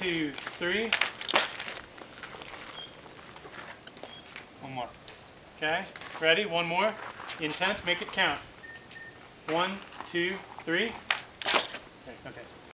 2, 3. One more. Okay, ready? One more. Intense, make it count. 1, 2, 3. Okay.